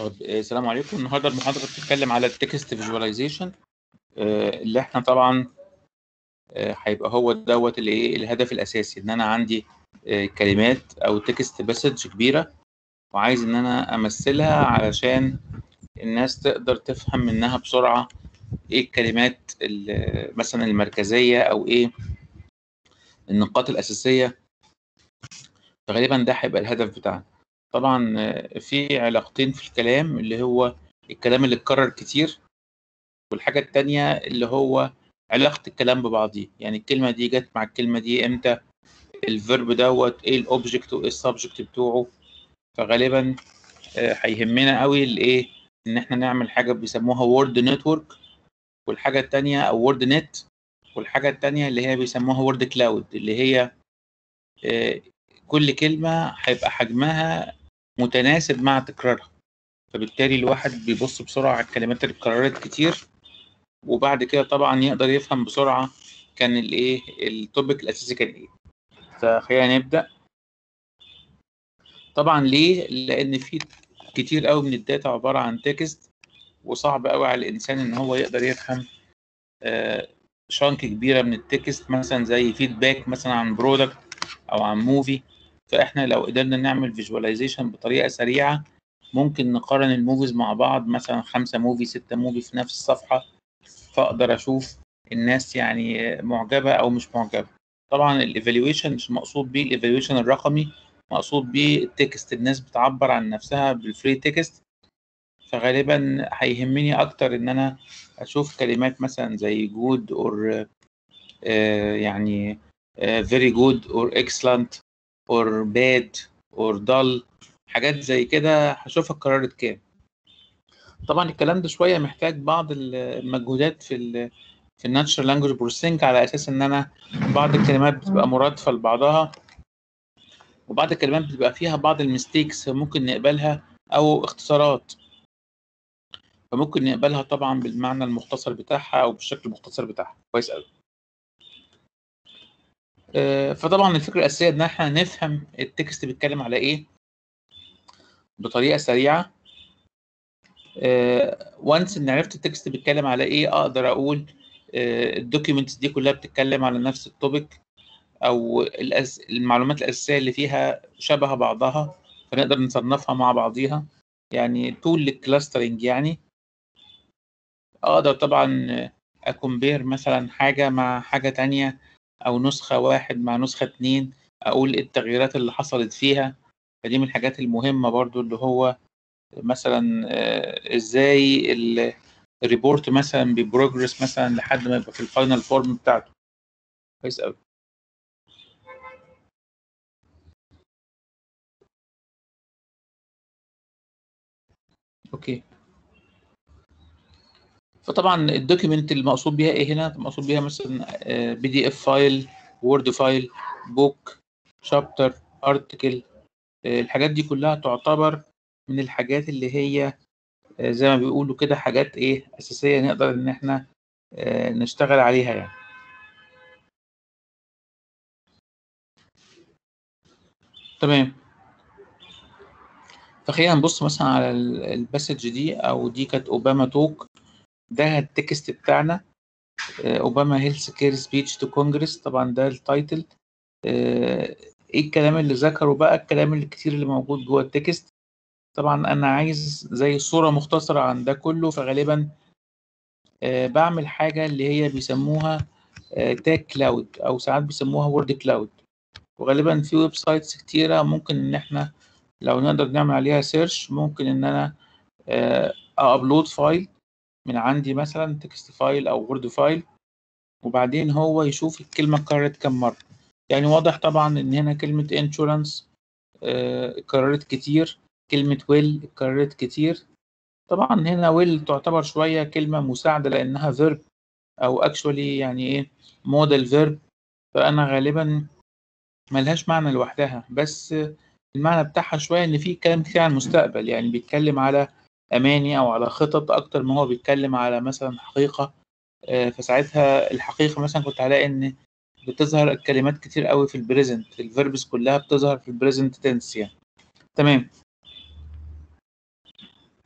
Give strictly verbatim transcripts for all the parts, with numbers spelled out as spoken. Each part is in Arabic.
طب آه، السلام عليكم. النهارده المحاضرة بتتكلم على التكست فيجواليزيشن اللي احنا طبعا آه، هيبقى هو دوت اللي ايه الهدف الاساسي، ان انا عندي آه، كلمات او تكست مسج كبيرة وعايز ان انا امثلها علشان الناس تقدر تفهم منها بسرعة ايه الكلمات ال- مثلا المركزية او ايه النقاط الاساسية. فغالبا ده هيبقى الهدف بتاعنا. طبعا آه، في علاقتين في الكلام، اللي هو الكلام اللي اتكرر كتير، والحاجة التانية اللي هو علاقة الكلام ببعضيه، يعني الكلمة دي جت مع الكلمة دي امتى، الفيرب دوت ايه الاوبجكت وايه السبجكت بتوعه. فغالبا آه، هيهمنا قوي الايه ان احنا نعمل حاجة بيسموها وورد نتورك، والحاجة التانية او وورد نت، والحاجة التانية اللي هي بيسموها وورد كلاود، اللي هي آه، كل كلمة هيبقى حجمها متناسب مع تكرارها. فبالتالي الواحد بيبص بسرعة على الكلمات اللي اتكررت كتير، وبعد كده طبعا يقدر يفهم بسرعة كان الايه التوبيك الاساسي كان ايه. فخلينا نبدأ. طبعا ليه؟ لان في كتير قوي من الداتا عبارة عن تكست، وصعب قوي على الانسان ان هو يقدر يفهم آه شانك كبيرة من التكست، مثلا زي فيدباك مثلا عن برودكت او عن موفي. فاحنا لو قدرنا نعمل فيجواليزيشن بطريقة سريعة، ممكن نقارن الموفيز مع بعض، مثلا خمسة موفي ستة موفي في نفس الصفحة، فاقدر اشوف الناس يعني معجبه او مش معجبه. طبعا الايفالويشن مش مقصود بيه الايفالويشن الرقمي، مقصود بيه التكست، الناس بتعبر عن نفسها بالفري تكست. فغالبا هيهمني اكتر ان انا اشوف كلمات مثلا زي جود اور يعني فيري جود اور اكسلنت اور باد اور dull، حاجات زي كده هشوفها اتكررت كام. طبعا الكلام ده شويه محتاج بعض المجهودات في ال في الناتشرال لانجوج بروسيسنج، على اساس ان انا بعض الكلمات بتبقى مرادفه لبعضها، وبعض الكلمات بتبقى فيها بعض الميستيكس ممكن نقبلها او اختصارات، فممكن نقبلها طبعا بالمعنى المختصر بتاعها او بالشكل المختصر بتاعها. كويس قوي. فطبعا الفكره الاساسيه ان احنا نفهم التكست بيتكلم على ايه بطريقه سريعه. وانس ان عرفت التكست بيتكلم على ايه، اقدر اقول الدوكيومنتس دي كلها بتتكلم على نفس التوبيك، او الأس... المعلومات الاساسيه اللي فيها شبه بعضها، فنقدر نصنفها مع بعضيها، يعني تول للكلاسترنج. يعني اقدر طبعا اكمبير مثلا حاجه مع حاجه تانية، او نسخه واحد مع نسخه اتنين، اقول إيه التغييرات اللي حصلت فيها. فدي من الحاجات المهمه برضو، اللي هو مثلا آه، ازاي ال- الريبورت مثلا بيبروجرس مثلا لحد ما يبقى في الفاينل فورم بتاعته. كويس قوي. اوكي. فطبعا الدوكيمنت المقصود بيها ايه هنا؟ المقصود بيها مثلا بي دي اف فايل، وورد فايل، بوك، شابتر، ارتكل. الحاجات دي كلها تعتبر من الحاجات اللي هي آه، زي ما بيقولوا كده حاجات ايه اساسيه نقدر ان احنا آه، نشتغل عليها يعني. تمام. فخلينا نبص مثلا على الباسج دي، او دي كانت اوباما توك، ده التكست بتاعنا. اوباما هيلث كير سبيتش تو كونجرس، طبعا ده التايتل. آه، ايه الكلام اللي ذكره بقى؟ الكلام الكتير اللي موجود جوه التكست. طبعا انا عايز زي صورة مختصرة عن ده كله، فغالبا آه، بعمل حاجة اللي هي بيسموها تاج كلاود، او ساعات بيسموها وورد كلاود. وغالبا في ويب سايتس كتيرة ممكن ان احنا لو نقدر نعمل عليها سيرش، ممكن ان انا ابلود فايل من عندي، مثلا تكست فايل او وورد فايل، وبعدين هو يشوف الكلمة اتكررت كم مرة. يعني واضح طبعا ان هنا كلمة insurance آه، اتكررت كتير، كلمة will اتكررت كتير. طبعا هنا will تعتبر شوية كلمة مساعدة لأنها verb، أو actually يعني إيه model verb. فأنا غالبا ملهاش معنى لوحدها، بس المعنى بتاعها شوية إن في كلام كتير عن المستقبل، يعني بيتكلم على أماني أو على خطط أكتر ما هو بيتكلم على مثلا حقيقة. آه، فساعتها الحقيقة مثلا كنت هلاقي إن بتظهر كلمات كتير قوي في البريزنت، الفيربس كلها بتظهر في البريزنت تنس يعني. تمام.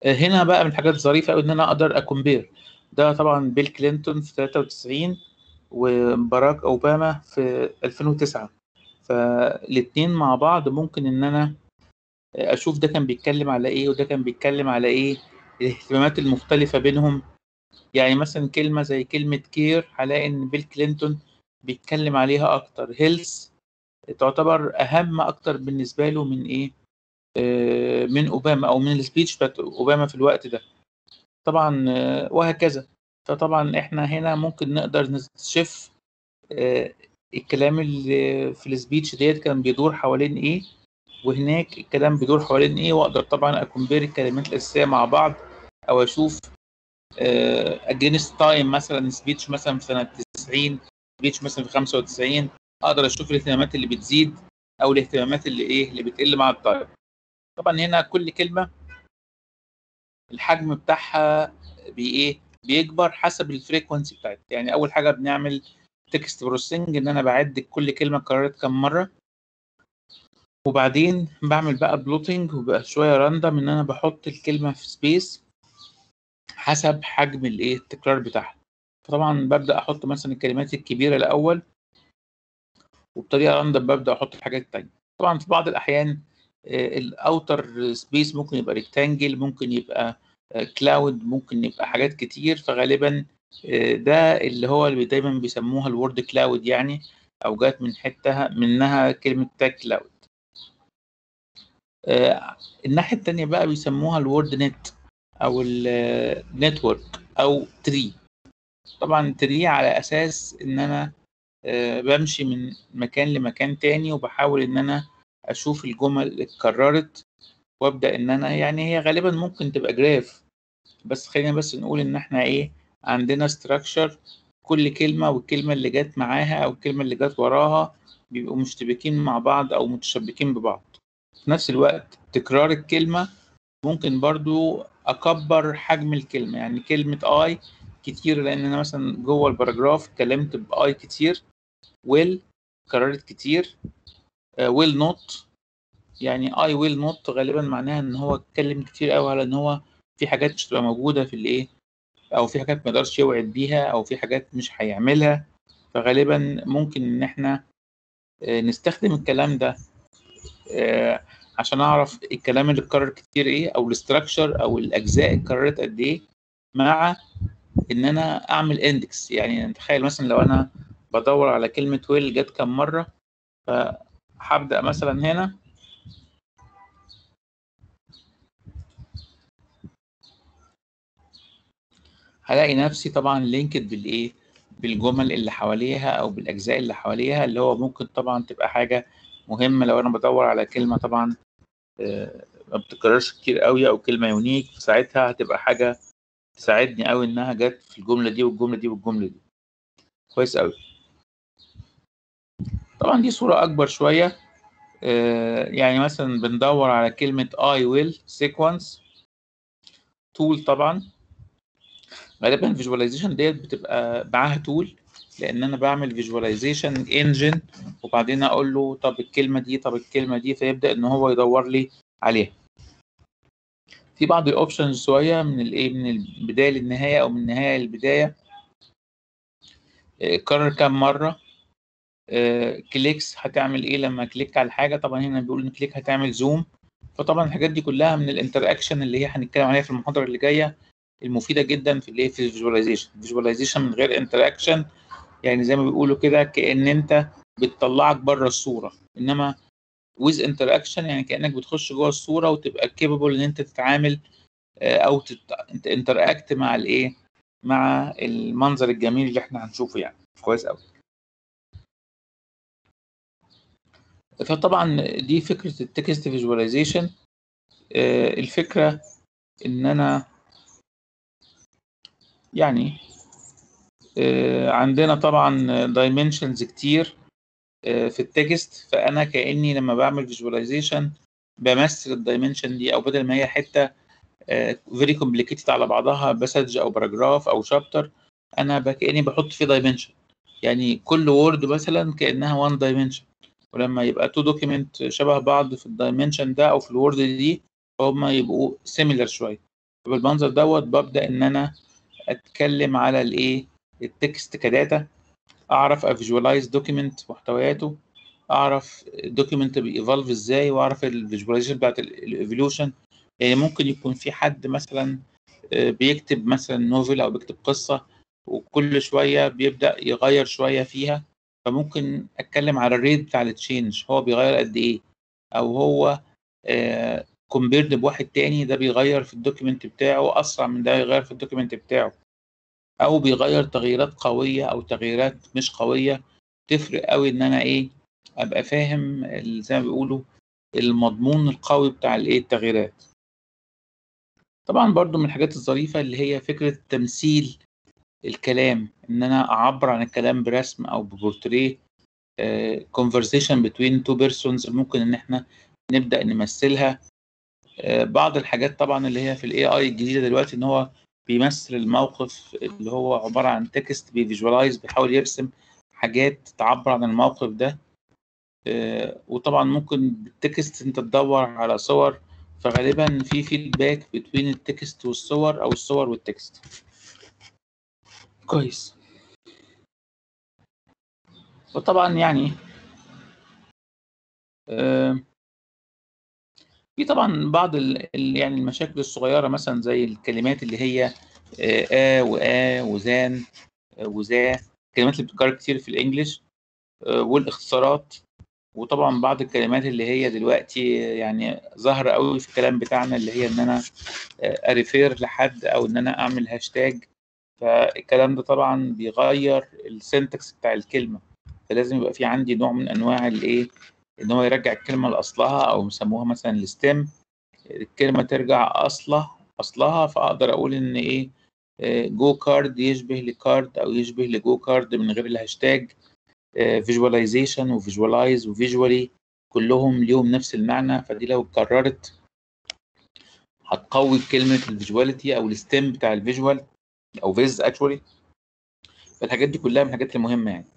هنا بقى من الحاجات الظريفه قوي ان انا اقدر اكمبير. ده طبعا بيل كلينتون في تلاتة وتسعين وباراك اوباما في ألفين وتسعة، فالاتنين مع بعض ممكن ان انا اشوف ده كان بيتكلم على ايه وده كان بيتكلم على ايه، الاهتمامات المختلفه بينهم. يعني مثلا كلمه زي كلمه كير هلاقي ان بيل كلينتون بيتكلم عليها اكتر. هيلث تعتبر اهم اكتر بالنسبه له من ايه، آه، من اوباما او من السبيتش بتاعت اوباما في الوقت ده طبعا، آه، وهكذا. فطبعا احنا هنا ممكن نقدر نستشف آه، الكلام اللي في السبيتش ديت كان بيدور حوالين ايه، وهناك الكلام بيدور حوالين ايه، واقدر طبعا اكمبير الكلمات الاساسيه مع بعض، او اشوف اجينست تايم مثلا سبيتش مثلا في سنه تسعين، سبيتش مثلا في خمسة وتسعين، اقدر اشوف الاهتمامات اللي بتزيد او الاهتمامات اللي ايه اللي بتقل مع التايم. طبعا هنا كل كلمه الحجم بتاعها بايه بيكبر حسب الفريكونسي بتاعتها. يعني اول حاجه بنعمل تكست بروسيسنج ان انا بعد كل كلمه اتكررت كم مره، وبعدين بعمل بقى بلوتنج وبقى شويه راندم ان انا بحط الكلمه في سبيس حسب حجم الايه التكرار بتاعها. فطبعا ببدا احط مثلا الكلمات الكبيره الاول، وبطريقه راندم ببدا احط الحاجات التانيه. طبعا في بعض الاحيان الاوتر سبيس ممكن يبقى ريكتانجل، ممكن يبقى كلاود، ممكن يبقى حاجات كتير. فغالبا ده اللي هو اللي دايما بيسموها الورد كلاود يعني، او جات من حتها منها كلمه تاج كلاود. الناحيه التانيه بقى بيسموها الورد نت او النتورك او تري. طبعا تري على اساس ان انا بمشي من مكان لمكان تاني وبحاول ان انا اشوف الجمل اللي اتكررت، وابدا ان انا يعني هي غالبا ممكن تبقى جراف، بس خلينا بس نقول ان احنا ايه عندنا ستراكشر، كل كلمه والكلمه اللي جت معاها او الكلمه اللي جت وراها بيبقوا مشتبكين مع بعض او متشابكين ببعض. في نفس الوقت تكرار الكلمه ممكن برضو اكبر حجم الكلمه. يعني كلمه اي كتير لان انا مثلا جوه الباراجراف اتكلمت باي كتير، ويل كررت كتير، ويل نوت يعني اي ويل نوت غالبا معناها ان هو اتكلم كتير قوي على ان هو في حاجات مش هتبقى موجوده في الايه، او في حاجات ما يقدرش يوعد بيها، او في حاجات مش هيعملها. فغالبا ممكن ان احنا نستخدم الكلام ده عشان اعرف الكلام اللي اتكرر كتير ايه، او الاستراكشر او الاجزاء اتكررت قد ايه، مع ان انا اعمل اندكس. يعني تخيل مثلا لو انا بدور على كلمه ويل جت كم مره، فهبدا مثلا هنا هلاقي نفسي طبعا لينكد بالايه بالجمل اللي حواليها او بالاجزاء اللي حواليها، اللي هو ممكن طبعا تبقى حاجه مهمه لو انا بدور على كلمه طبعا ما بتتكررش كتير قوي او كلمه يونيك، ساعتها هتبقى حاجه تساعدني قوي انها جت في الجمله دي والجمله دي والجمله دي. كويس قوي. طبعا دي صوره اكبر شويه، يعني مثلا بندور على كلمه I will sequence tool. طبعا غالبا الفيجواليزيشن ديت بتبقى معاها تول، لان انا بعمل فيجواليزيشن انجن وبعدين اقول له طب الكلمه دي طب الكلمه دي، فيبدا ان هو يدور لي عليها. في بعض الاوبشنز شويه من الايه من البدايه للنهايه او من النهايه للبدايه، كرر كم مره، كليكس هتعمل ايه لما كليك على حاجه. طبعا هنا بيقول ان كليك هتعمل زوم. فطبعا الحاجات دي كلها من الانتراكشن اللي هي هنتكلم عليها في المحاضره اللي جايه، المفيده جدا في الايه في الفيجواليزيشن. الفيجواليزيشن من غير انتراكشن يعني زي ما بيقولوا كده كأن انت بتطلعك بره الصوره، انما with interaction يعني كأنك بتخش جوه الصوره وتبقى capable ان انت تتعامل او تنتراكت مع الايه مع المنظر الجميل اللي احنا هنشوفه يعني. كويس قوي. فطبعا دي فكره التكست فيجواليزيشن. الفكره ان انا يعني عندنا طبعا دايمنشنز كتير في التكست، فانا كاني لما بعمل فيجواليزيشن بمثل الدايمنشن دي، او بدل ما هي حته فيري كومبليكيتد على بعضها باسج او باراجراف او شابتر، انا كاني بحط فيه دايمنشن. يعني كل وورد مثلا كانها وان دايمنشن، ولما يبقى تو دوكيمنت شبه بعض في الدايمنشن ده او في الوورد دي، هما يبقوا سيميلر شويه. بالمنظر دوت ببدأ إن أنا أتكلم على الإيه التكست كداتا، أعرف أفيجوالايز دوكيمنت محتوياته، أعرف الدوكيمنت بيإيفولف إزاي، وأعرف الفيجواليزيشن بتاعت الإيفولوشن. يعني ممكن يكون في حد مثلا بيكتب مثلا نوفل أو بيكتب قصة وكل شوية بيبدأ يغير شوية فيها، فممكن أتكلم على الريت بتاع التشينج، هو بيغير قد إيه، أو هو كومبيرد بواحد تاني ده بيغير في الدوكيمنت بتاعه أسرع من ده يغير في الدوكيمنت بتاعه، أو بيغير تغييرات قوية أو تغييرات مش قوية. تفرق قوي إن أنا إيه أبقى فاهم زي ما بيقولوا المضمون القوي بتاع الإيه التغييرات. طبعا برضو من الحاجات الظريفة اللي هي فكرة تمثيل الكلام، إن أنا أعبر عن الكلام برسم أو ببورتريه، uh, conversation between two persons ممكن إن إحنا نبدأ نمثلها. uh, بعض الحاجات طبعا اللي هي في ال إيه آي الجديدة دلوقتي إن هو بيمثل الموقف اللي هو عبارة عن تكست بيفيجوالايز، بيحاول يرسم حاجات تعبر عن الموقف ده. uh, وطبعا ممكن بالتكست أنت تدور على صور، فغالبا في فيدباك بين التكست والصور أو الصور والتكست. كويس. وطبعا يعني آه في طبعا بعض ال يعني المشاكل الصغيرة مثلا زي الكلمات اللي هي آه, آ وآ وزان آه وذا، الكلمات اللي بتتكرر كتير في الإنجليش، آه والاختصارات. وطبعا بعض الكلمات اللي هي دلوقتي يعني ظاهرة قوي في الكلام بتاعنا اللي هي إن أنا آه أريفير لحد أو إن أنا أعمل هاشتاج، فالكلام ده طبعا بيغير السنتكس بتاع الكلمة، فلازم يبقى في عندي نوع من أنواع الإيه إن هو يرجع الكلمة لأصلها، أو يسموها مثلا الستيم، الكلمة ترجع أصلها أصلها فأقدر أقول إن إيه جو كارد يشبه لكارد أو يشبه لجو كارد من غير الهاشتاج. فيجواليزيشن وفيجوالايز وفيجوالي كلهم ليهم نفس المعنى، فدي لو اتكررت هتقوي كلمة الفيجواليتي أو الستيم بتاع الفيجوال أو فيز أكشولي. فالحاجات دي كلها من الحاجات المهمة يعني.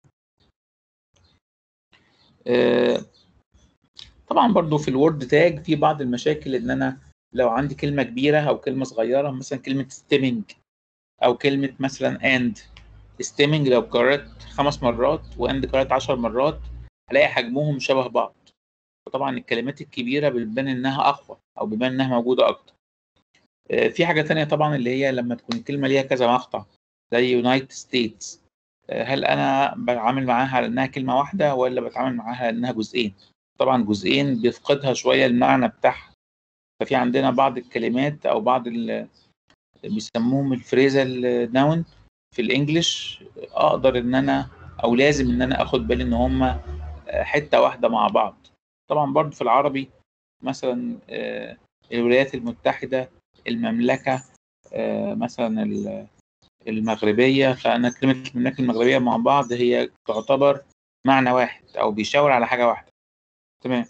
أه طبعا برضو في الوورد تاج في بعض المشاكل ان انا لو عندي كلمه كبيره او كلمه صغيره، مثلا كلمه ستيمنج او كلمه مثلا اند. ستيمنج لو كررت خمس مرات واند كررت عشر مرات هلاقي حجمهم شبه بعض، وطبعا الكلمات الكبيره بتبان انها اقوى او بتبان انها موجوده اكتر. في حاجه تانية طبعا اللي هي لما تكون الكلمه ليها كذا مقطع زي يونايتد ستيتس، هل انا بتعامل معاها على انها كلمه واحده ولا بتعامل معاها على انها جزئين؟ طبعا جزئين بيفقدها شويه المعنى بتاعها. ففي عندنا بعض الكلمات او بعض اللي بيسموهم الفريزال ناون في الانجليش، اقدر ان انا او لازم ان انا اخد بالي ان هم حته واحده مع بعض. طبعا برضو في العربي مثلا الولايات المتحده، المملكه، مثلا المغربيه، فانا كلمه المملكه المغربيه مع بعض هي تعتبر معنى واحد او بيشاور على حاجه واحده. تمام.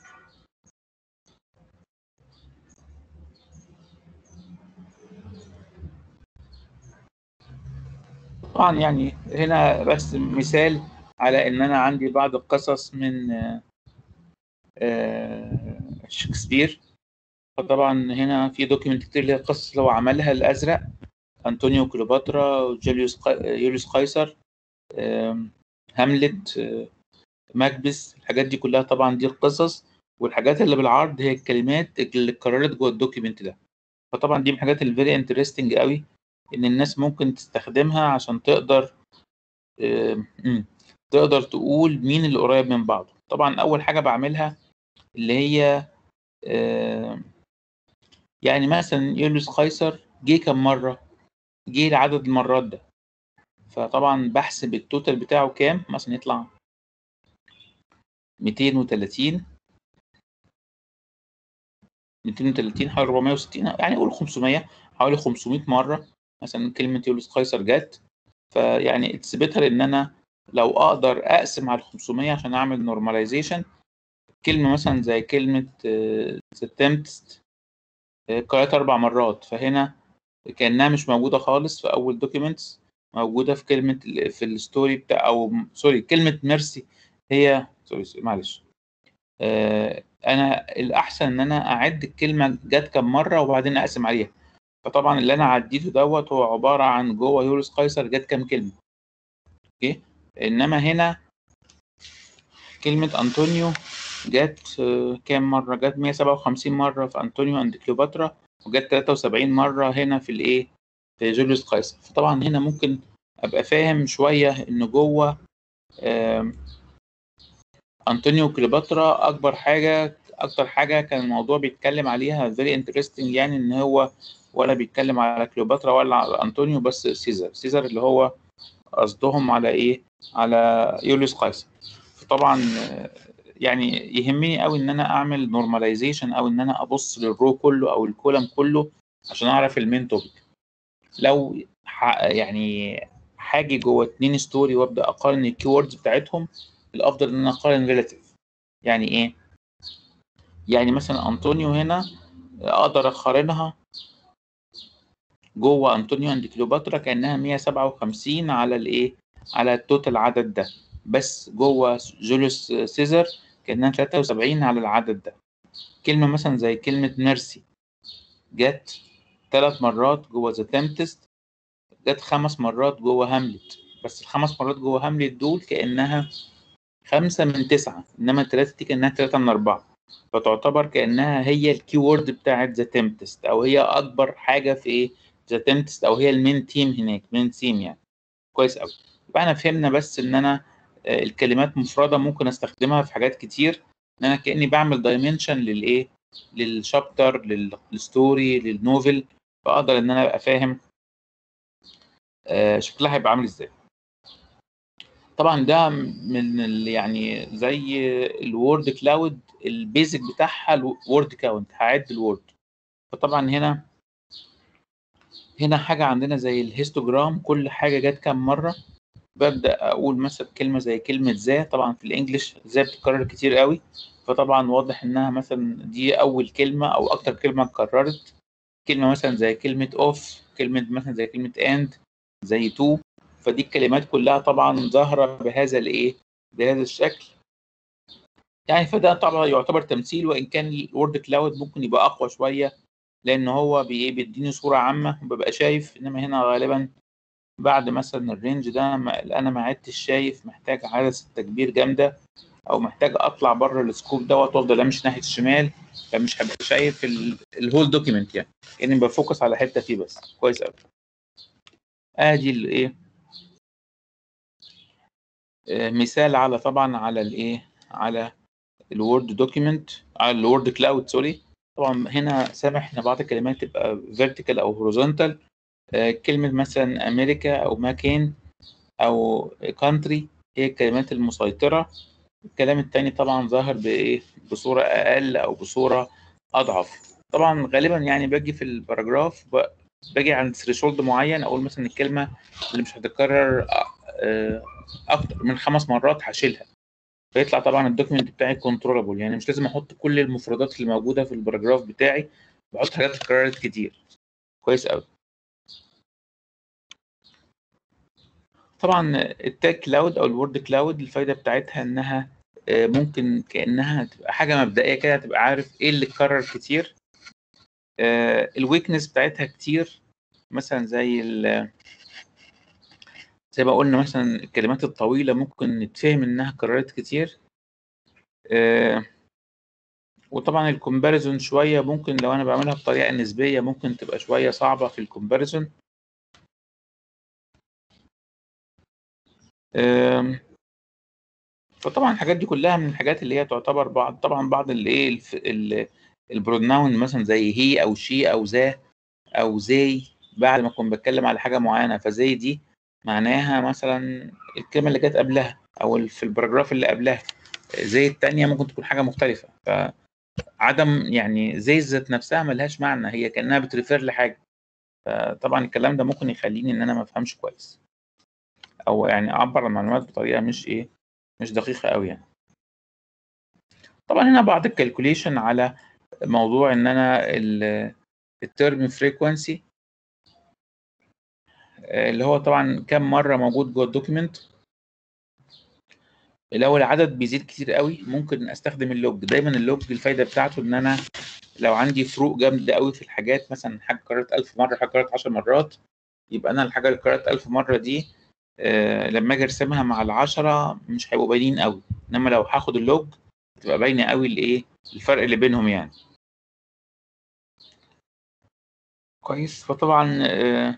طبعا يعني هنا بس مثال على ان انا عندي بعض القصص من شكسبير. فطبعا هنا في دوكيمنت كتير اللي هي القصص اللي هو عملها: الازرق، انطونيو كليوباترا، وجوليوس يوليوس قيصر، هاملت، ماكبث. الحاجات دي كلها طبعا دي القصص، والحاجات اللي بالعرض هي الكلمات اللي اتكررت جوه الدوكيمنت ده. فطبعا دي من الحاجات الفيري انترستنج قوي ان الناس ممكن تستخدمها عشان تقدر تقدر تقول مين اللي قريب من بعضه. طبعا اول حاجه بعملها اللي هي يعني مثلا يوليوس قيصر جه كم مره، جه لعدد المرات ده، فطبعا بحسب التوتال بتاعه كام، مثلا يطلع مئتين وثلاثين مئتين وثلاثين حوالي أربعمائة وستين، يعني قول خمسمائة، حوالي خمسمائة مره مثلا كلمه يوليوس قيصر جت. فيعني اتس بيتر ان انا لو اقدر اقسم على خمسمائة عشان اعمل نورماليزيشن. كلمه مثلا زي كلمه سبتمبست قرأت اربع مرات، فهنا كانها مش موجوده خالص في اول دوكيومنتس، موجوده في كلمه في الستوري بتاع او سوري كلمه ميرسي هي سوري معلش. آه انا الاحسن ان انا اعد الكلمه جت كم مره وبعدين اقسم عليها، فطبعا اللي انا عديته دوت هو عباره عن جوه يوليوس قيصر جت كام كلمه. اوكي. انما هنا كلمه انطونيو جت آه، كام مره؟ جت مية وسبعة وخمسين مره في انطونيو اند كليوباترا، وجت تلاتة وسبعين مره هنا في الايه، في يوليوس قيصر. فطبعا هنا ممكن ابقى فاهم شويه ان جوه آه، انطونيو كليوباترا اكبر حاجه اكتر حاجه كان الموضوع بيتكلم عليها very interesting، يعني ان هو ولا بيتكلم على كليوباترا ولا على انطونيو، بس سيزر سيزر اللي هو قصدهم على ايه، على يوليوس قيصر. فطبعا آه، يعني يهمني قوي ان انا اعمل نورماليزيشن، او ان انا ابص للرو كله او الكولم كله عشان اعرف المين توبيك. لو ح- يعني حاجه جوه اتنين ستوري وابدا اقارن الكيوردز بتاعتهم، الافضل ان انا اقارن ريلاتيف. يعني ايه؟ يعني مثلا انطونيو هنا اقدر اقارنها جوه انطونيو اند كليوباترا كانها مية وسبعة وخمسين على الايه، على التوتال عدد ده، بس جوه جوليوس سيزر كانها تلاتة وسبعين على العدد ده. كلمه مثلا زي كلمه ميرسي جت ثلاث مرات جوه ذا تمبتست، جت خمس مرات جوه هاملت، بس الخمس مرات جوه هاملت دول كانها خمسة من تسعة، انما التلاتة دي كانها تلاتة من أربعة، فتعتبر كانها هي الكيورد بتاعت ذا تمبتست، او هي اكبر حاجه في ايه، ذا تمبتست، او هي المين تيم هناك، مين تيم يعني. كويس قوي. يبقى احنا فهمنا بس ان انا آه، الكلمات مفرده ممكن استخدمها في حاجات كتير، ان انا كاني بعمل دايمنشن للايه، للشابتر، للستوري، للنوفل، فاقدر ان انا ابقى فاهم آه، شكلها هيبقى عامل ازاي. طبعا ده من ال- يعني زي الوورد كلاود، البيزك بتاعها الوورد كاونت، هعد الوورد. فطبعا هنا هنا حاجه عندنا زي الهيستوجرام، كل حاجه جت كام مره. ببدا اقول مثلا كلمه زي كلمه ذا، طبعا في الانجليش ذا بتتكرر كتير قوي، فطبعا واضح انها مثلا دي اول كلمه او اكتر كلمه اتكررت. كلمه مثلا زي كلمه اوف، كلمه مثلا زي كلمه اند، زي تو. فدي الكلمات كلها طبعا ظاهره بهذا الايه، بهذا الشكل. يعني فده طبعا يعتبر تمثيل، وان كان الورد كلاود ممكن يبقى اقوى شويه، لان هو بي- بيديني صوره عامه وببقى شايف. انما هنا غالبا بعد مثلا الرينج ده ما انا ما عدتش شايف، محتاج عدسه تكبير جامده، او محتاج اطلع بره السكوب دوت وافضل امشي ناحيه الشمال، فمش هبقى شايف ال- الهول دوكيمنت يعني، اني بفوكس على حته فيه بس. كويس قوي. ادي الايه، آه، مثال على طبعا على الايه، على الوورد دوكيمنت، على الوورد كلاود سوري. طبعا هنا سامح ان بعض الكلمات تبقى فيرتيكال او هوريزونتال. كلمه مثلا امريكا او مكان او كانتري هي الكلمات المسيطره. الكلام التاني طبعا ظاهر بايه، بصوره اقل او بصوره اضعف. طبعا غالبا يعني باجي في الباراجراف ب- باجي عند ثريشولد معين، اقول مثلا الكلمه اللي مش هتتكرر آه، اكتر من خمس مرات هشيلها، فيطلع طبعا الدوكيمنت بتاعي كنترولابل. يعني مش لازم احط كل المفردات اللي موجوده في الباراجراف بتاعي، بحط حاجات اتكررت كتير. كويس قوي. طبعا التاج كلاود او الوورد كلاود الفايده بتاعتها انها آه، ممكن كانها تبقى حاجه مبدئيه كده، تبقى عارف ايه اللي اتكرر كتير. الويكنس بتاعتها كتير، مثلا زي ال- زي ما قلنا مثلا الكلمات الطويله ممكن نتفهم انها اتكررت كتير. آه، وطبعا الكومباريزون شويه ممكن لو انا بعملها بطريقه نسبيه ممكن تبقى شويه صعبه في الكومباريزون. آم، فطبعا الحاجات دي كلها من الحاجات اللي هي تعتبر بعض، طبعا بعض الايه البروناون مثلا زي هي او شي او ذا او زي، بعد ما اكون بتكلم على حاجه معينه، فزي دي معناها مثلا الكلمه اللي جت قبلها او ال- في الباراجراف اللي قبلها. زي التانية ممكن تكون حاجه مختلفه، فعدم يعني زي الذات نفسها ملهاش معنى، هي كانها بتريفير لحاجه. فطبعا الكلام ده ممكن يخليني ان انا ما افهمش كويس، او يعني اعبر عن المعلومات بطريقه مش ايه، مش دقيقه قوي يعني. طبعا هنا بعض الكالكوليشن على موضوع ان انا الترم فريكوانسي اللي هو طبعا كم مره موجود جوه الدوكيمنت. لو العدد بيزيد كتير قوي ممكن استخدم اللوج. دايما اللوج الفايده بتاعته ان انا لو عندي فروق جامده قوي في الحاجات، مثلا حاجه كررت ألف مره، حاجه كررت عشر مرات، يبقى انا الحاجه اللي كررت ألف مره دي آه لما اجي ارسمها مع العشرة مش هيبقوا باينين قوي، انما لو هاخد اللوج تبقى باينه قوي الايه الفرق اللي بينهم يعني. كويس. فطبعا آه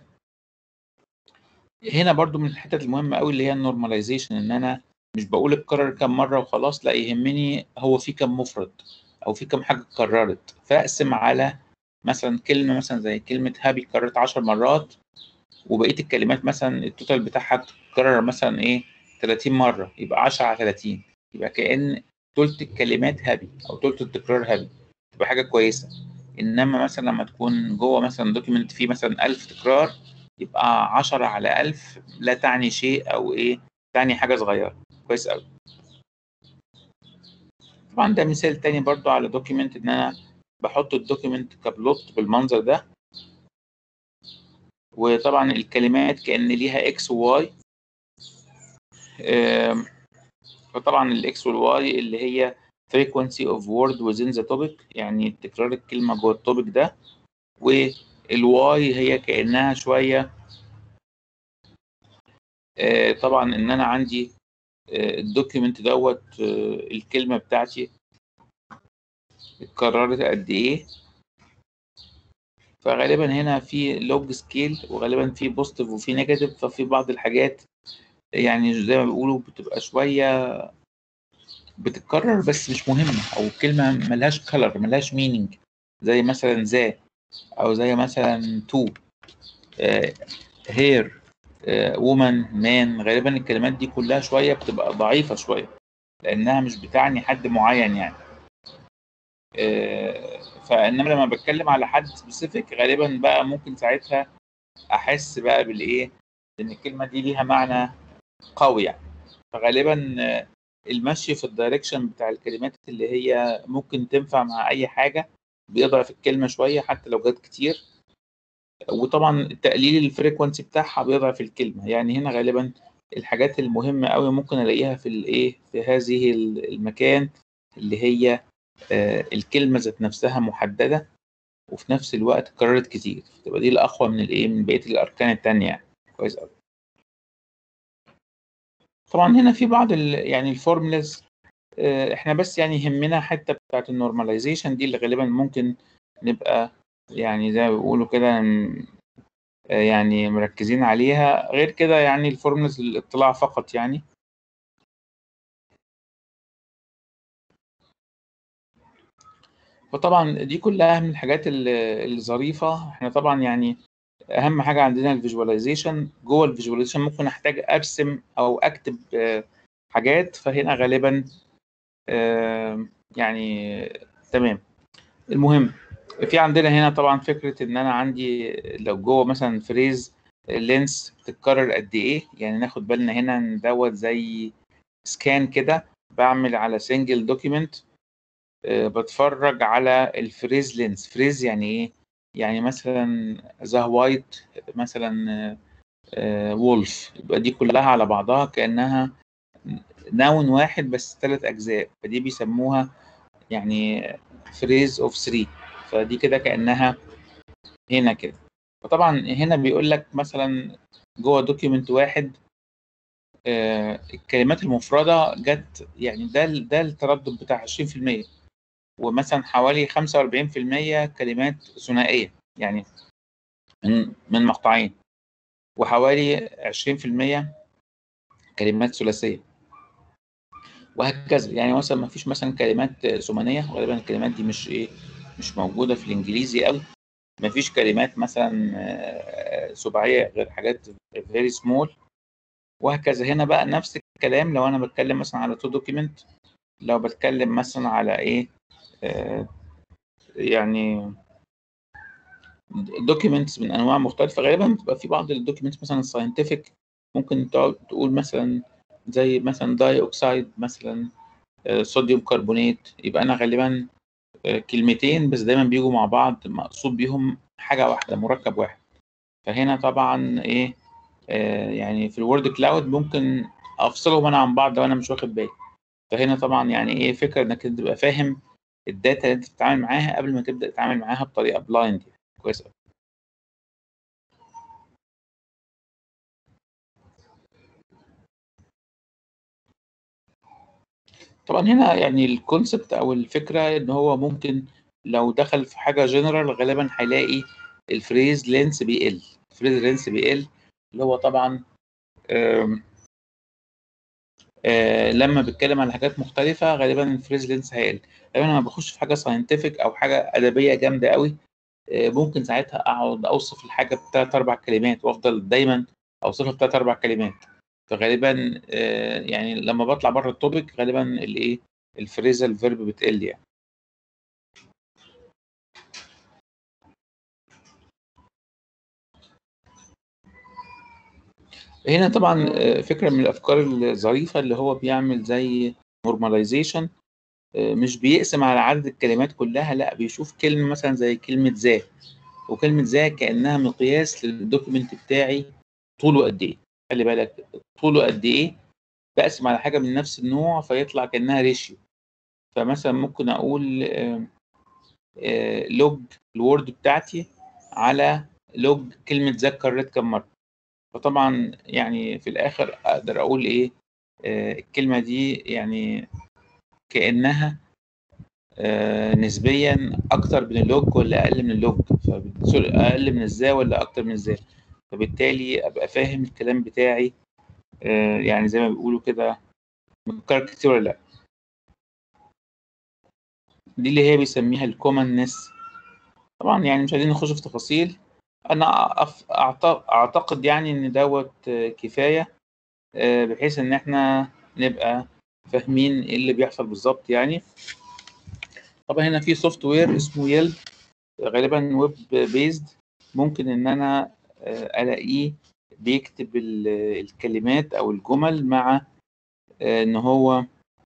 هنا برضو من الحتت المهمه قوي اللي هي النورماليزيشن، ان انا مش بقول اتكرر كم مره وخلاص، لا يهمني هو في كم مفرد او في كم حاجه اتكررت، فاقسم على مثلا كلمه مثلا زي كلمه هابي اتكررت عشر مرات، وبقيه الكلمات مثلا التوتال بتاعها اتكرر مثلا ايه ثلاثين مره، يبقى عشرة على ثلاثين، يبقى كأن تلت الكلمات هابي او تلت التكرار هابي، تبقى حاجه كويسه. انما مثلا لما تكون جوه مثلا دوكيمنت فيه مثلا ألف تكرار، يبقى عشرة على ألف لا تعني شيء او ايه تعني حاجه صغيره. كويس قوي. طبعا ده مثال تاني برضو على دوكيمنت ان انا بحط الدوكيمنت كبلوت بالمنظر ده، وطبعا الكلمات كأن ليها اكس وواي. فطبعا الاكس والواي اللي هي frequency of word within the topic، يعني تكرار الكلمة جوه التوبيك ده، والواي هي كأنها شوية آه طبعا ان انا عندي آه الدوكيمنت دوت آه الكلمة بتاعتي اتكررت قد ايه. فغالبا هنا في لوج سكيل، وغالبا في بوزيتيف وفي نيجاتيف، ففي بعض الحاجات يعني زي ما بيقولوا بتبقى شوية بتتكرر بس مش مهمة، أو كلمة ملهاش كلر ملهاش مينينج، زي مثلا ذا، أو زي مثلا تو، هير، وومن، مان. غالبا الكلمات دي كلها شوية بتبقى ضعيفة شوية لأنها مش بتعني حد معين يعني. آه فإنما لما بتكلم على حد سبيسيفيك غالبا بقى ممكن ساعتها أحس بقى بالإيه، إن الكلمة دي ليها معنى قوي يعني. فغالبا المشي في الدايركشن بتاع الكلمات اللي هي ممكن تنفع مع اي حاجه بيضعف الكلمه شويه حتى لو جت كتير، وطبعا تقليل الفريكونسي بتاعها بيضعف الكلمه. يعني هنا غالبا الحاجات المهمه قوي ممكن الاقيها في الايه في هذه المكان اللي هي آه الكلمه ذات نفسها محدده وفي نفس الوقت اتكررت كتير، تبقى دي الاقوى من الايه من بقيه الاركان الثانيه يعني. كويس قوي. طبعا هنا في بعض يعني الفورمولاز احنا بس يعني يهمنا حته بتاعت النورماليزيشن دي اللي غالبا ممكن نبقى يعني زي ما بيقولوا كده يعني مركزين عليها، غير كده يعني الفورمولاز للاطلاع فقط يعني. فطبعا دي كلها من الحاجات الظريفه. احنا طبعا يعني اهم حاجه عندنا الفيجواليزيشن. جوه الفيجواليزيشن ممكن احتاج ارسم او اكتب حاجات، فهنا غالبا يعني تمام. المهم في عندنا هنا طبعا فكرة ان انا عندي لو جوه مثلا فريز لينس بتتكرر قد ايه، يعني ناخد بالنا هنا ان دوت زي سكان كده، بعمل على سنجل دوكيمنت بتفرج على الفريز لينس. فريز يعني ايه؟ يعني مثلا ذا وايت مثلا وولف، يبقى دي كلها على بعضها كأنها ناون واحد بس ثلاث اجزاء، فدي بيسموها يعني فريز اوف ثلاثة. فدي كده كأنها هنا كده. وطبعا هنا بيقول لك مثلا جوه دوكيمنت واحد آه الكلمات المفردة جت يعني ده ده التردد بتاع عشرين في المية، ومثلا حوالي خمسة وأربعين في المية كلمات ثنائية يعني من من مقطعين، وحوالي عشرين في المية كلمات ثلاثية، وهكذا. يعني مثلا ما فيش مثلا كلمات ثمانية، غالبا الكلمات دي مش ايه مش موجودة في الانجليزي قوي. ما فيش كلمات مثلا سباعية غير حاجات very small، وهكذا. هنا بقى نفس الكلام لو انا بتكلم مثلا على تو دوكيمنت، لو بتكلم مثلا على ايه آه يعني دوكيمنتس من انواع مختلفه، غالبا بتبقى في بعض الدوكيمنتس مثلا ساينتفك ممكن تقعد تقول مثلا زي مثلا داي اوكسايد مثلا آه صوديوم كربونات، يبقى انا غالبا آه كلمتين بس دايما بيجوا مع بعض مقصود بيهم حاجه واحده مركب واحد. فهنا طبعا ايه آه يعني في الوورد كلاود ممكن افصلهم انا عن بعض لو انا مش واخد بالي. فهنا طبعا يعني ايه فكره انك تبقى فاهم الداتا اللي انت بتتعامل معاها قبل ما تبدا تتعامل معاها بطريقه بلايند يعني. كويس قوي. طبعا هنا يعني الكونسبت او الفكره ان هو ممكن لو دخل في حاجه جنرال غالبا هيلاقي الفريز لينس بيقل. الفريز لينس بيقل اللي هو طبعا آم، آه لما بتكلم عن حاجات مختلفه غالبا الفريز لينس هيقل. غالبا لما بخش في حاجه ساينتفك او حاجه ادبيه جامده قوي آه ممكن ساعتها اقعد اوصف الحاجه بثلاث اربع كلمات وافضل دايما اوصفها بثلاث اربع كلمات. فغالبا آه يعني لما بطلع بره التوبيك غالبا الايه الفريزال فيرب بتقل يعني. هنا طبعا آه، فكرة من الأفكار الظريفة اللي هو بيعمل زي نورماليزيشن. مش بيقسم على عدد الكلمات كلها، لا بيشوف كلمة مثلا زي كلمة ذا، وكلمة ذا كأنها مقياس للدوكيمنت بتاعي طوله قد إيه. خلي بالك طوله قد إيه بقسم على حاجة من نفس النوع فيطلع كأنها ريشيو. فمثلا ممكن أقول آه، آه، لوج الوورد بتاعتي على لوج كلمة ذا اتكررت كم مرة. فطبعا يعني في الآخر أقدر أقول إيه آه، الكلمة دي يعني كأنها آه، نسبيا أكتر من اللوج ولا أقل من اللوج، فبتصير أقل من الزا ولا أكتر من الزا. فبالتالي أبقى فاهم الكلام بتاعي آه، يعني زي ما بيقولوا كده متكرر كتير ولا لأ. دي اللي هي بيسميها الكومنس. طبعا يعني مش عايزين نخش في تفاصيل. أنا أف- أعت- أعتقد يعني إن دوت آه، كفاية آه، بحيث إن إحنا نبقى فاهمين إيه اللي بيحصل بالظبط يعني. طبعا هنا في سوفت وير اسمه يلب، غالبا ويب بيزد. ممكن ان انا آه، الاقيه بيكتب ال- الكلمات او الجمل مع آه، ان هو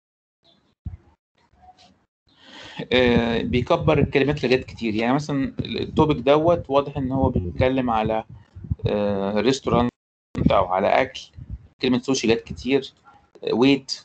آه، بيكبر الكلمات لغايات كتير. يعني مثلا التوبيك دوت واضح ان هو بيتكلم على ريستورانت او على اكل. كلمة سوشي جت كتير. ويت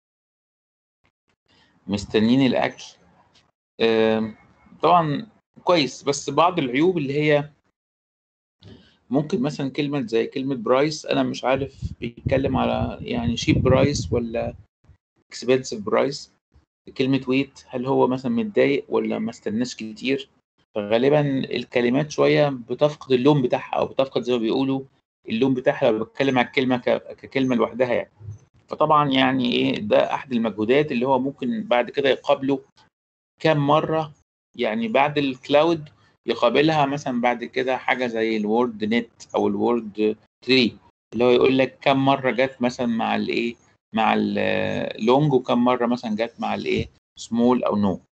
مستنيين الاكل. آه، طبعا كويس، بس بعض العيوب اللي هي ممكن مثلا كلمة زي كلمة برايس أنا مش عارف بيتكلم على يعني شيب برايس ولا اكسبنسيف برايس. كلمة ويت هل هو مثلا متضايق ولا ما استناش كتير. فغالبا الكلمات شوية بتفقد اللون بتاعها أو بتفقد زي ما بيقولوا اللون بتاعها لو بتكلم على الكلمة ك- ككلمة لوحدها يعني. فطبعا يعني إيه ده أحد المجهودات اللي هو ممكن بعد كده يقابله كام مرة. يعني بعد الكلاود يقابلها مثلا بعد كده حاجة زي الوورد نت أو الوورد تري اللي هو يقول لك كم مرة جت مثلا مع الإيه مع اللونج وكم مرة مثلا جت مع الإيه سمول أو نو.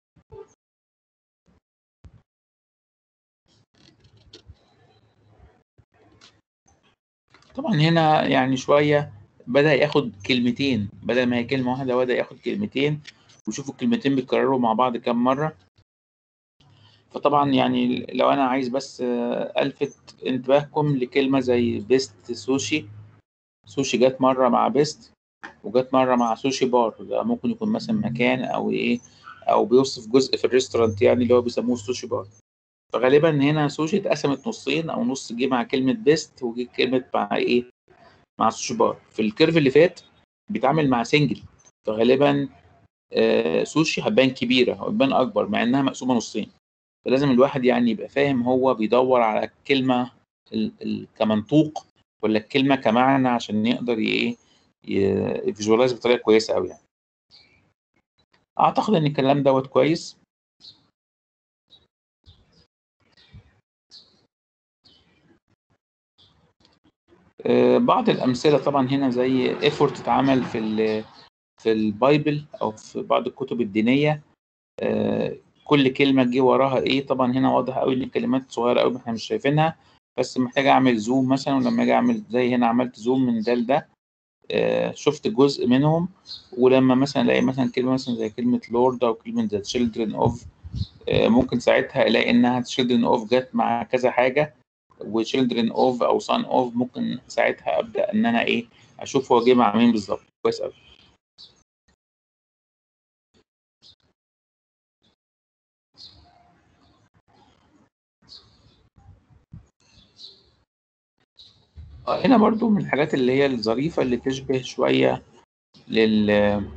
طبعا هنا يعني شوية بدأ ياخد كلمتين بدل ما هي كلمة واحدة، بدأ ياخد كلمتين وشوفوا الكلمتين بيتكرروا مع بعض كم مرة. فطبعا يعني لو أنا عايز بس آه، ألفت انتباهكم لكلمة زي بيست سوشي. سوشي جت مرة مع بيست وجت مرة مع سوشي بار. ده ممكن يكون مثلا مكان أو إيه أو بيوصف جزء في الريستورانت يعني اللي هو بيسموه السوشي بار. فغالبا هنا سوشي اتقسمت نصين أو نص جه مع كلمة بيست وجه كلمة مع إيه مع سوشي بار. في الكيرف اللي فات بيتعامل مع سنجل. فغالبا آه سوشي هتبان كبيرة أو هتبان أكبر مع إنها مقسومة نصين. فلازم الواحد يعني يبقى فاهم هو بيدور على الكلمة ال- ال- كمنطوق ولا الكلمة كمعنى عشان يقدر ايه يفيجوالايز بطريقة كويسة أوي يعني. أعتقد إن الكلام دوت كويس. آه، بعض الأمثلة طبعا هنا زي ايفورت اتعمل في ال في البايبل أو في بعض الكتب الدينية. آه، كل كلمة جه وراها ايه. طبعا هنا واضح أوي إن الكلمات صغيرة أوي احنا مش شايفينها، بس محتاج أعمل زوم مثلا. ولما أجي أعمل زي هنا عملت زوم من ده لده آه، شفت جزء منهم. ولما مثلا الاقي مثلا كلمه مثلا زي كلمه لورد او كلمه ذا children اوف ممكن ساعتها الاقي انها children اوف جت مع كذا حاجه و children اوف او son اوف ممكن ساعتها ابدا ان انا ايه اشوف هو جه مع مين بالظبط. كويس قوي. هنا برضو من الحاجات اللي هي الظريفة اللي تشبه شوية لل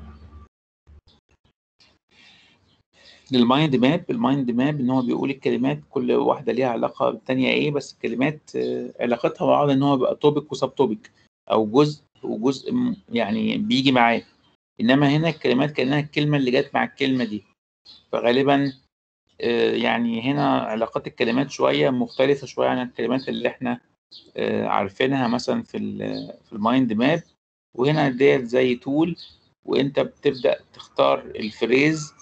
للمايند ماب. المايند ماب ان هو بيقول الكلمات كل واحدة ليها علاقة بالتانية ايه، بس الكلمات علاقتها مع بعض ان هو بقى توبيك وسب توبيك او جزء وجزء يعني بيجي معاه. انما هنا الكلمات كأنها الكلمة اللي جت مع الكلمة دي، فغالبا يعني هنا علاقات الكلمات شوية مختلفة شوية عن الكلمات اللي احنا عارفينها مثلا في في المايند ماب. وهنا ديت زي تول، وانت بتبدأ تختار الفريز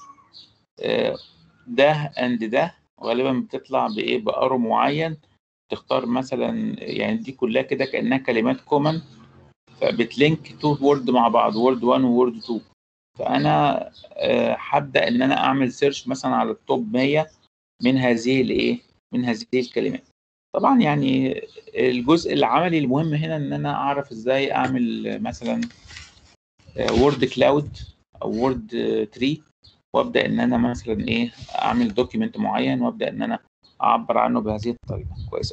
ده اند ده، وغالبا بتطلع بايه بارو معين. تختار مثلا يعني دي كلها كده كأنها كلمات كومن، فبتلينك تو وورد مع بعض، وورد واحد وورد اتنين. فانا هبدأ ان انا اعمل سيرش مثلا على التوب مية من هذه الايه من هذه الكلمات. طبعا يعني الجزء العملي المهم هنا ان انا اعرف ازاي اعمل مثلا وورد كلاود او وورد تري، وابدا ان انا مثلا ايه اعمل دوكيمنت معين وابدا ان انا اعبر عنه بهذه الطريقه. كويسه.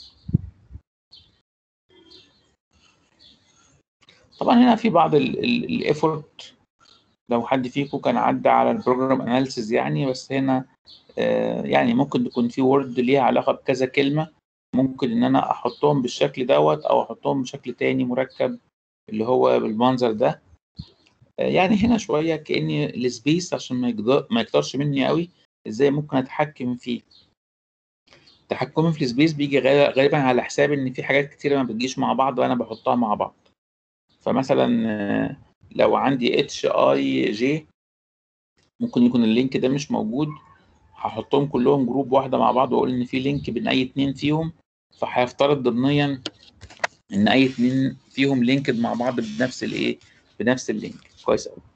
طبعا هنا في بعض الايفورت لو حد فيكم كان عدى على البروجرام اناليسيز يعني، بس هنا آه يعني ممكن تكون في وورد ليها علاقه بكذا كلمه، ممكن ان انا احطهم بالشكل دوت او احطهم بشكل تاني مركب اللي هو بالمنظر ده. يعني هنا شويه كاني السبيس عشان ما يقدر ما يكترش مني قوي، ازاي ممكن اتحكم فيه. تحكمي في السبيس بيجي غالبا على حساب ان في حاجات كتيره ما بتجيش مع بعض وانا بحطها مع بعض. فمثلا لو عندي اتش اي جي ممكن يكون اللينك ده مش موجود، هحطهم كلهم جروب واحده مع بعض واقول ان في لينك بين اي اتنين فيهم، فهيفترض ضمنيا ان اي اتنين فيهم لينكد مع بعض بنفس الايه بنفس اللينك. كويس قوي.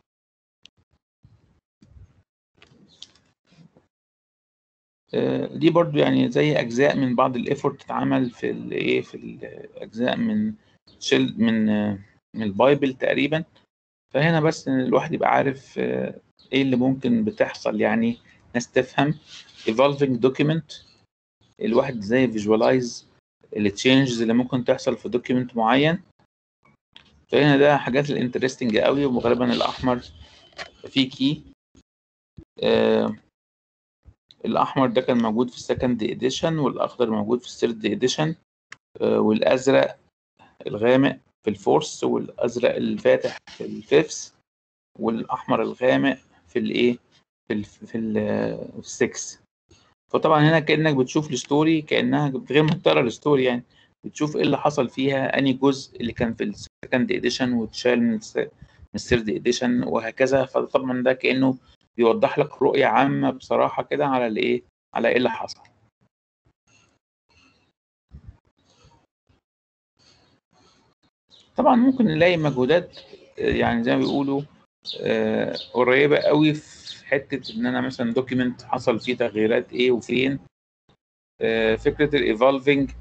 دي برضو يعني زي اجزاء من بعض الايفورت اتعمل في الايه في الاجزاء من شيل من من البايبل تقريبا. فهنا بس الواحد يبقى عارف ايه اللي ممكن بتحصل، يعني ناس تفهم evolving document، الواحد ازاي visualize التشينجز اللي ممكن تحصل في دوكيمنت معين. فهنا ده حاجات الانترستنج قوي، وغالبا الاحمر فيه كي. آه الاحمر ده كان موجود في السكند اديشن، والاخضر موجود في الثيرد اديشن، آه والازرق الغامق في الفورس، والازرق الفاتح في الفيفث، والاحمر الغامق في الايه في ال في السكس. فطبعا هنا كانك بتشوف الستوري كانها غير ما تقرا الستوري، يعني بتشوف ايه اللي حصل فيها، اني جزء اللي كان في السكند اديشن واتشال من الثيرد اديشن وهكذا. فطبعا ده كانه بيوضح لك رؤيه عامه بصراحه كده على الايه على ايه اللي حصل. طبعا ممكن نلاقي مجهودات يعني زي ما بيقولوا آه قريبه قوي في حته ان انا مثلا دوكيمنت حصل فيه تغييرات ايه وفين. آه فكره الايفولفنج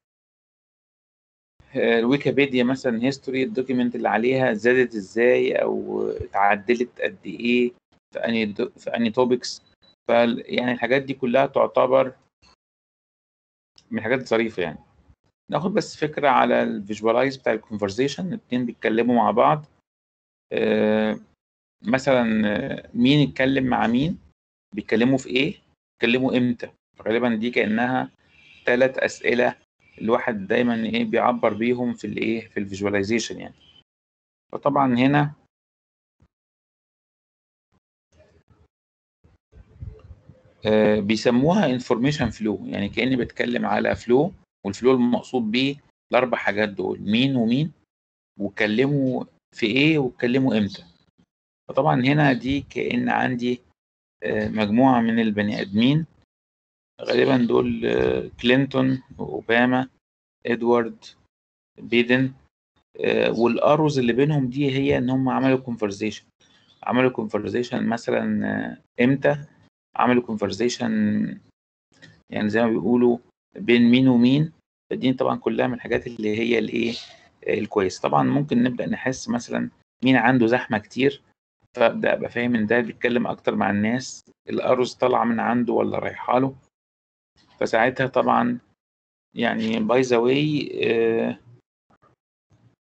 الويكيبيديا مثلا هيستوري الدوكيمنت اللي عليها زادت ازاي او اتعدلت قد ايه في اني في اني توبكس. ف يعني الحاجات دي كلها تعتبر من الحاجات الظريفه. يعني ناخد بس فكره على الفيجواليز بتاع الكونفرزيشن، الاثنين بيتكلموا مع بعض. آه مثلا مين يتكلم مع مين، بيتكلموا في ايه، بيتكلموا امتى. غالبا دي كانها ثلاث اسئله الواحد دايما ايه بيعبر بيهم في الايه في الفيجواليزيشن يعني. فطبعا هنا آه بيسموها انفورميشن فلو، يعني كأني بتكلم على فلو، والفلو المقصود بيه الاربع حاجات دول، مين ومين، واتكلموا في ايه، واتكلموا امتى. فطبعا هنا دي كأن عندي آه مجموعة من البني ادمين، غالبا دول آه كلينتون واوباما ادوارد بيدن، آه والاروز اللي بينهم دي هي ان هم عملوا كونفرزيشن. عملوا كونفرزيشن مثلا آه امتى، عملوا كونفرزيشن يعني زي ما بيقولوا بين مين ومين. فدي طبعا كلها من الحاجات اللي هي الايه الكويس. طبعا ممكن نبدا نحس مثلا مين عنده زحمه كتير، فابدا ابقى فاهم ان ده بيتكلم اكتر مع الناس، الارز طالعه من عنده ولا رايحه له. فساعتها طبعا يعني باي ذا واي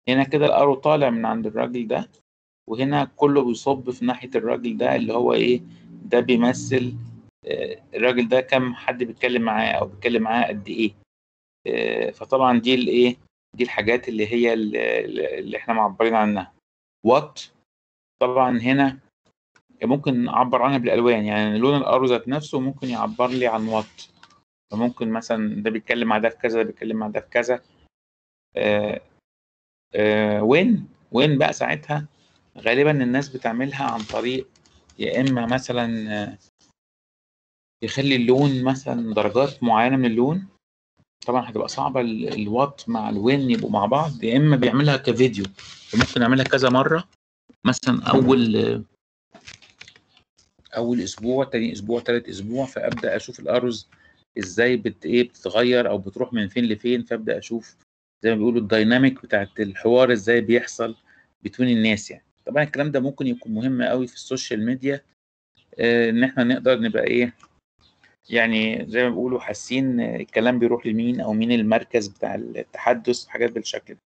هنا كده الارو طالع من عند الراجل ده، وهنا كله بيصب في ناحية الراجل ده اللي هو ايه، ده بيمثل آه، الراجل ده كم حد بيتكلم معاه او بيتكلم معاه قد ايه. آه، فطبعا دي الايه، دي الحاجات اللي هي اللي اللي احنا معبرين عنها. وات طبعا هنا ممكن اعبر عنها بالالوان، يعني لون الارو ذات نفسه ممكن يعبر لي عن وات. فممكن مثلا ده بيتكلم مع ده في كذا، ده بيتكلم مع ده في كذا. آه، آه، وين وين بقى ساعتها غالبا الناس بتعملها عن طريق يا اما مثلا آه، يخلي اللون مثلا درجات معينه من اللون. طبعا هتبقى صعبه ال- الوات مع الوين يبقوا مع بعض، يا اما بيعملها كفيديو. فممكن اعملها كذا مره، مثلا اول آه، اول اسبوع، تاني اسبوع، تالت اسبوع، فابدا اشوف الارز ازاي بت ايه بتتغير او بتروح من فين لفين. فابدا اشوف زي ما بيقولوا الدايناميك بتاعت الحوار ازاي بيحصل بين الناس يعني. طبعا الكلام ده ممكن يكون مهم قوي في السوشيال ميديا، آه، ان احنا نقدر نبقى ايه، يعني زي ما بيقولوا حاسين الكلام بيروح لمين او مين المركز بتاع التحدث، حاجات بالشكل ده.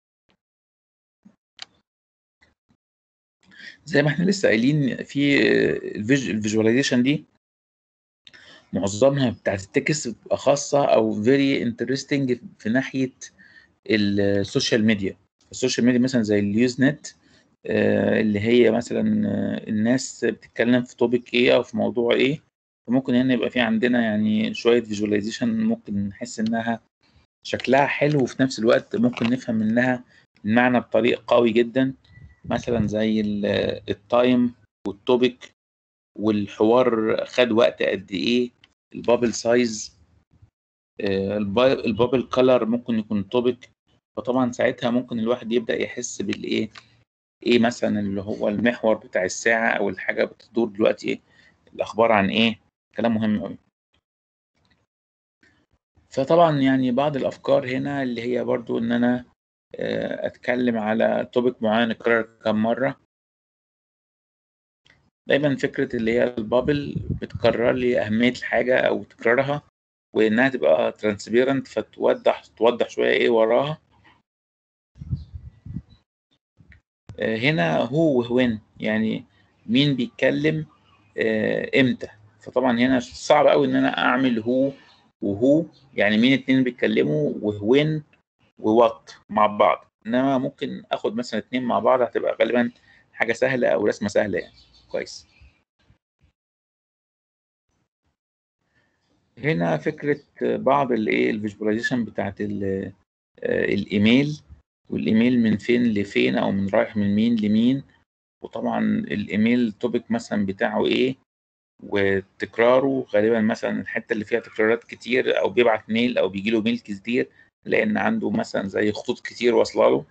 زي ما احنا لسه قايلين في الفيجواليزيشن دي معظمها بتاعت التكست بتبقى خاصة أو very interesting في ناحية السوشيال ميديا. السوشيال ميديا مثلا زي اليوز نت، آه، اللي هي مثلا آه، الناس بتتكلم في توبيك ايه أو في موضوع ايه. فممكن هنا يبقى في عندنا يعني شوية فيجواليزيشن ممكن نحس إنها شكلها حلو، وفي نفس الوقت ممكن نفهم منها المعنى بطريقة قوي جدا. مثلا زي التايم والتوبيك والحوار خد وقت قد ايه، البابل سايز، البابل كلر ممكن يكون توبيك. فطبعا ساعتها ممكن الواحد يبدأ يحس بالايه، ايه مثلا اللي هو المحور بتاع الساعة او الحاجة بتدور دلوقتي ايه، الاخبار عن ايه. كلام مهم قوي. فطبعا يعني بعض الافكار هنا اللي هي برضو ان انا آه، اتكلم على توبيك معين اتكرر كم مرة. دايما فكرة اللي هي البابل بتكرر لي أهمية الحاجة أو تكرارها، وإنها تبقى ترانسبيرنت فتوضح توضح شوية إيه وراها. آه، هنا هو وهوين، يعني مين بيتكلم آه، إمتى. فطبعا هنا صعب أوي إن أنا أعمل هو وهو، يعني مين اتنين بيتكلموا، وهوين ووات مع بعض. إنما ممكن آخد مثلا اتنين مع بعض، هتبقى غالبا حاجة سهلة أو رسمة سهلة يعني. كويس. هنا فكرة بعض الايه الفيجواليزيشن بتاعت ال- آه، الايميل، والايميل من فين لفين او من رايح من مين لمين. وطبعا الايميل توبيك مثلا بتاعه ايه، وتكراره غالبا مثلا الحتة اللي فيها تكرارات كتير او بيبعت ميل او بيجي له ميل كتير لان عنده مثلا زي خطوط كتير واصله له.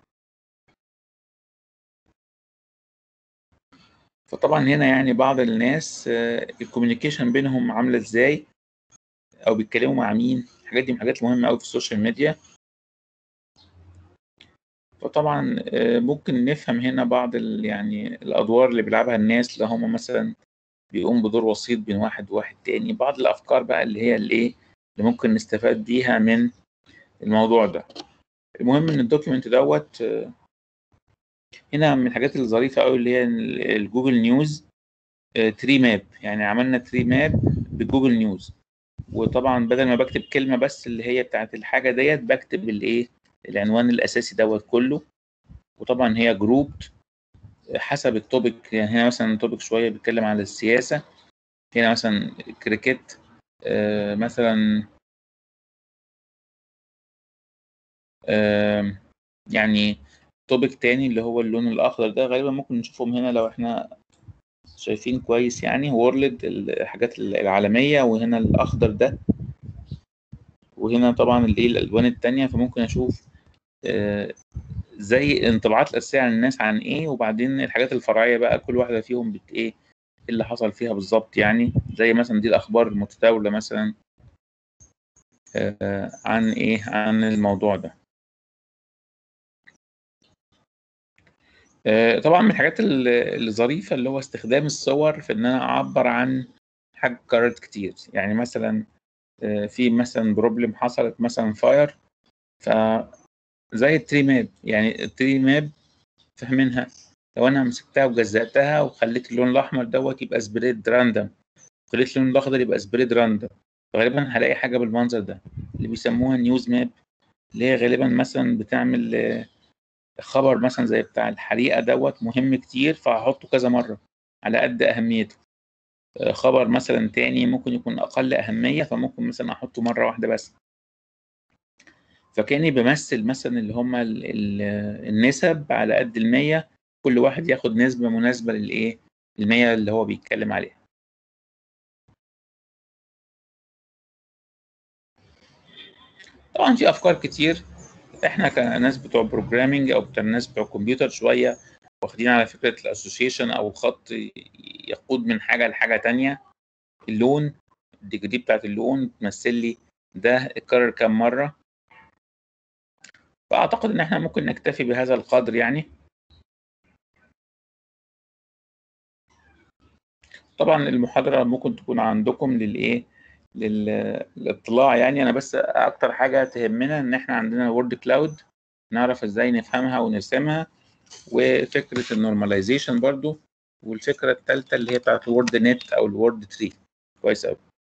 فطبعا هنا يعني بعض الناس الكوميونيكيشن بينهم عامله ازاي او بيتكلموا مع مين. الحاجات دي من الحاجات المهمه قوي في السوشيال ميديا. فطبعا آه، ممكن نفهم هنا بعض ال يعني الأدوار اللي بيلعبها الناس اللي هم مثلا بيقوم بدور وسيط بين واحد وواحد تاني. بعض الأفكار بقى اللي هي الإيه اللي ممكن نستفاد بيها من الموضوع ده. المهم إن الدوكيمنت دوت آه، هنا من الحاجات الظريفة أوي اللي هي ال- الجوجل نيوز آه، تري ماب. يعني عملنا تري ماب بالجوجل نيوز. وطبعا بدل ما بكتب كلمة بس اللي هي بتاعت الحاجة ديت، بكتب الإيه العنوان الأساسي دوت كله. وطبعا هي جروب حسب التوبيك. يعني هنا مثلا التوبيك شوية بيتكلم عن السياسة، هنا مثلا كريكت، آه مثلا آه يعني توبيك تاني اللي هو اللون الأخضر ده غالبا ممكن نشوفهم هنا لو احنا شايفين كويس. يعني وورلد الحاجات العالمية، وهنا الأخضر ده، وهنا طبعا الايه الألوان التانية. فممكن أشوف آه زي الانطباعات الأساسية عن الناس عن إيه، وبعدين الحاجات الفرعية بقى كل واحدة فيهم بت إيه اللي حصل فيها بالظبط. يعني زي مثلا دي الأخبار المتداولة مثلا آه، عن ايه عن الموضوع ده. آه، طبعا من الحاجات ال- الظريفه اللي هو استخدام الصور في ان انا اعبر عن حاجه اتكررت كتير. يعني مثلا آه، في مثلا بروبلم حصلت مثلا فاير، فلما زي التري ماب، يعني التري ماب فاهمينها، لو انا مسكتها وجزأتها وخليت اللون الاحمر دوت يبقى سبريد راندوم، خليت اللون الاخضر يبقى سبريد راندوم، غالبا هلاقي حاجه بالمنظر ده اللي بيسموها نيوز ماب، اللي هي غالبا مثلا بتعمل آه، خبر مثلا زي بتاع الحريقه دوت مهم كتير فهحطه كذا مره على قد اهميته. آه، خبر مثلا تاني ممكن يكون اقل اهميه فممكن مثلا احطه مره واحده بس. فكاني بمثل مثلا اللي هم ال- ال- النسب على قد المية، كل واحد ياخد نسبة مناسبة للإيه؟ المية اللي هو بيتكلم عليها. طبعا في أفكار كتير، إحنا كناس بتوع بروجرامينج أو بتوع الناس بتوع كمبيوتر شوية واخدين على فكرة الأسوشيشن أو خط يقود من حاجة لحاجة تانية. اللون، الديجري بتاعت اللون تمثل لي ده اتكرر كام مرة. فأعتقد إن إحنا ممكن نكتفي بهذا القدر يعني. طبعا المحاضرة ممكن تكون عندكم للإيه؟ لل- للاطلاع يعني. أنا بس أكتر حاجة تهمنا إن إحنا عندنا وورد كلاود نعرف إزاي نفهمها ونرسمها، وفكرة النورماليزيشن برضو، والفكرة الثالثة اللي هي بتاعت الوورد نت أو الوورد تري. كويس أوي.